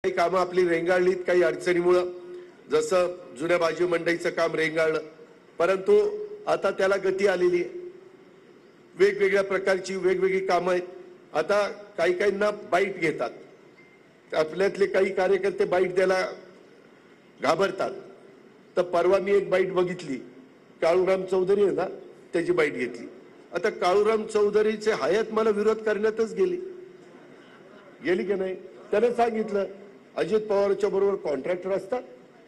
काही कामं आपली रेंगाळलीत काही अडचणीमुळे, जसं जुन्या भाजी मंडईचं काम रेंगाळलं, परंतु आता त्याला गती आलेली आहे। वेगवेगळ्या प्रकारची वेगवेगळी कामं आहेत। आता काही काहींना बाईट घेतात, आपल्यातले काही कार्यकर्ते बाईट द्यायला घाबरतात। तर परवा मी एक बाईट बघितली, काळूराम चौधरी आहे ना, त्याची बाईट घेतली। आता काळूराम चौधरीचे हयात मला विरोध करण्यातच गेली की नाही। त्याने सांगितलं अजित पवारच्या बरोबर कॉन्ट्रॅक्टर असतात,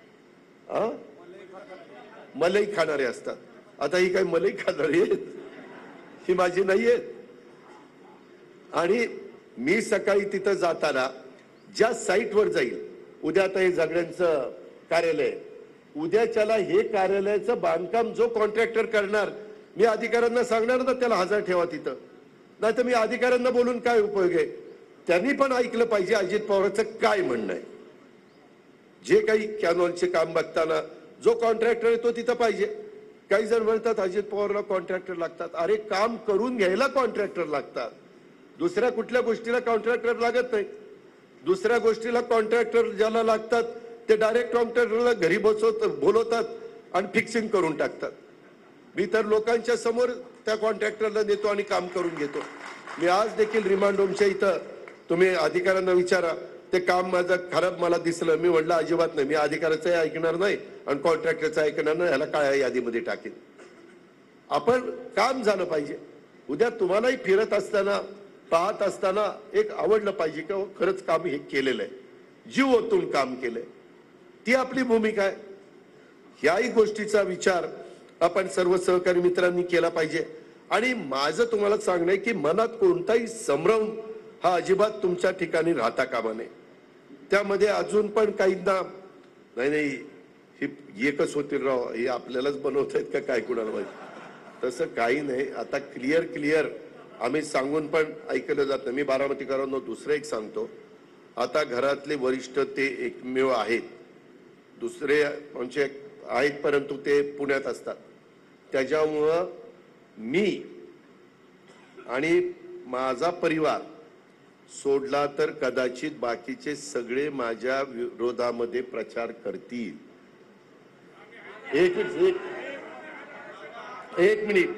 मलई खाणारे असतात। आता ही काही मलई खाणारी आहेत, ही माझी नाही आहेत। आणि मी सकाळी तिथं जाताना ज्या साईटवर जाईल, उद्या आता हे झगड्यांचं कार्यालय, उद्याच्याला हे कार्यालयाचं बांधकाम जो कॉन्ट्रॅक्टर करणार, मी अधिकाऱ्यांना सांगणार ना त्याला हजर ठेवा तिथं। नाही तर मी अधिकाऱ्यांना बोलून काय उपयोग आहे। त्यांनी पण ऐकलं पाहिजे अजित पवारांचं काय म्हणणं आहे। जे काही कॅनॉलचे काम बघताना जो कॉन्ट्रॅक्टर आहे तो तिथं पाहिजे। काही जण म्हणतात अजित पवारला कॉन्ट्रॅक्टर लागतात, अरे काम करून घ्यायला कॉन्ट्रॅक्टर लागतात, दुसऱ्या कुठल्या गोष्टीला कॉन्ट्रॅक्टर लागत नाही। दुसऱ्या गोष्टीला कॉन्ट्रॅक्टर ज्याला लागतात ते डायरेक्ट कॉन्ट्रॅक्टरला घरी बोलवतात आणि फिक्सिंग करून टाकतात। मी तर लोकांच्या समोर त्या कॉन्ट्रॅक्टरला देतो आणि काम करून घेतो। मी आज देखील रिमांड होमच्या इथं, तुम्ही अधिकाऱ्यांना विचारा, ते काम माझं खराब मला दिसलं, मी म्हटलं अजिबात नाही, मी अधिकाऱ्याचं ऐकणार नाही आणि कॉन्ट्रॅक्टरचं ऐकणार नाही, ह्याला काळ्या यादीमध्ये टाकेन। आपण काम झालं पाहिजे। उद्या तुम्हालाही फिरत असताना पाहत असताना एक आवडलं पाहिजे की खरंच काम हे केलेलं आहे, जीव ओतून काम केलंय, ती आपली भूमिका आहे। ह्याही गोष्टीचा विचार आपण सर्व सहकारी मित्रांनी केला पाहिजे। आणि माझं तुम्हाला सांगणं आहे की मनात कोणताही संभ्रम हा अजिबात तुमच्या ठिकाणी राहता कामा नये। त्यामध्ये अजून पण काहींना नाही ही एकच होतील राव, हे आपल्यालाच बनवतायत का काय कुणाला माहिती, तसं काही नाही। आता क्लिअर आम्ही सांगून पण ऐकलं जात नाही। मी बारामतीकरांना दुसरं एक सांगतो, आता घरातले वरिष्ठ ते एकमेव आहेत, दुसरे म्हणजे आहेत परंतु ते पुण्यात असतात। त्याच्यामुळं मी आणि माझा परिवार सोडला तर कदाचित बाकीचे सगळे माझ्या विरोधामध्ये प्रचार करतील। एक मिनिट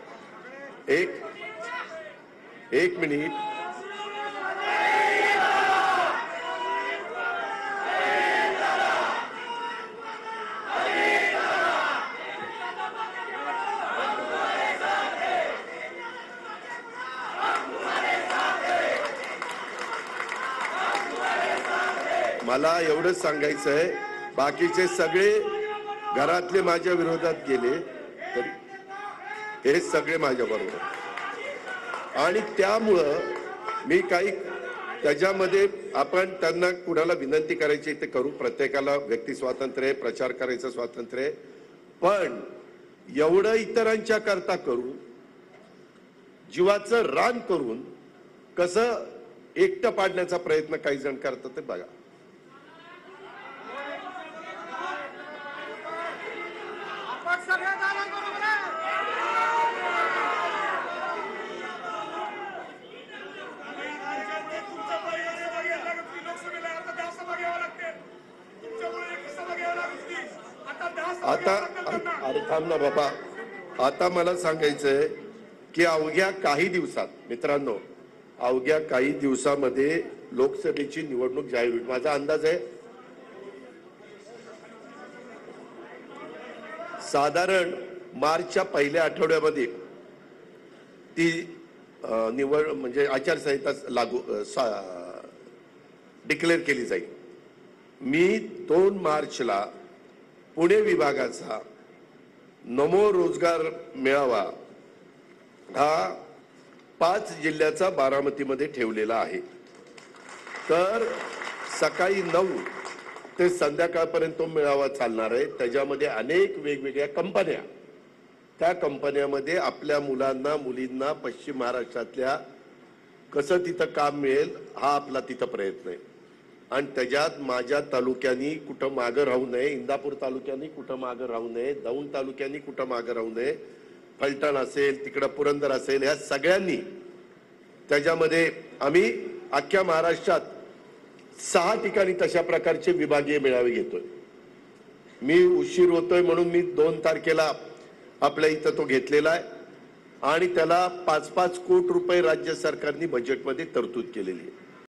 मला एवढंच सांगायचं आहे, बाकीचे सगळे घरातले माझ्या विरोधात गेले तरी हे सगळे माझ्या बरोबर। आणि त्यामुळं मी काही त्याच्यामध्ये आपण त्यांना कुणाला विनंती करायची ते करू, प्रत्येकाला व्यक्ती स्वातंत्र्य आहे, प्रचार करायचं स्वातंत्र्य आहे, पण एवढं इतरांच्या करता करू, जीवाचं रान करून कसं एकटं पाडण्याचा प्रयत्न काही जण करतात ते बघा। आता अरे थांब ना बाबा, आता मला सांगायचंय की अवघ्या काही दिवसात मित्रांनो, अवघ्या काही दिवसामध्ये लोकसभेची निवडणूक जाहीर होईल। माझा अंदाज आहे साधारण मार्चच्या पहिल्या आठवड्यामध्ये ती निवड म्हणजे आचारसंहिता लागू डिक्लेअर केली जाईल। मी 2 मार्चला पुणे विभागाचा नमो रोजगार मेळावा हा 5 जिल्ह्याचा बारामतीमध्ये ठेवलेला आहे। तर सकाळी 9 ते संध्याकाळपर्यंत तो मेळावा चालणार आहे। त्याच्यामध्ये अनेक वेगवेगळ्या कंपन्या, त्या कंपन्यामध्ये आपल्या मुलांना मुलींना पश्चिम महाराष्ट्रातल्या कसं तिथं काम मिळेल हा आपला तिथं प्रयत्न आहे। आणि त्याच्यात माझ्या तालुक्यांनी कुठं मागं राहू नये, इंदापूर तालुक्यांनी कुठं मागं राहू नये, दौंड तालुक्यांनी कुठं मागं राहू नये, फलटण असेल तिकडं पुरंदर असेल, ह्या सगळ्यांनी त्याच्यामध्ये आम्ही अख्ख्या महाराष्ट्रात 6 ठिकाणी तशा प्रकारचे विभागीय मेळावे घेतोय। मी उशीर होतोय म्हणून मी 2 तारखेला आपल्या इथं तो घेतलेला आहे आणि त्याला 5-5 कोटी रुपये राज्य सरकारने बजेटमध्ये तरतूद केलेली आहे।